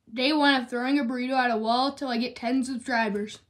day 1 of throwing a burrito at a wall till I get 10 subscribers.